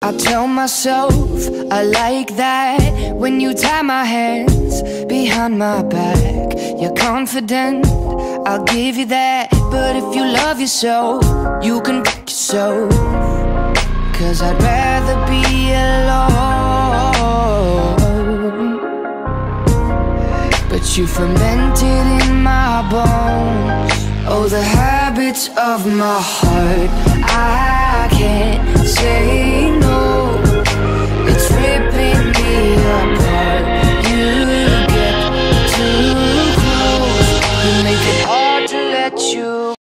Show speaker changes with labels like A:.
A: I tell myself I like that when you tie my hands behind my back. You're confident, I'll give you that. But if you love yourself, you can fuck yourself. Cause I'd rather be alone. But you fermented in my bones. Oh, the habits of my heart, I can't say no.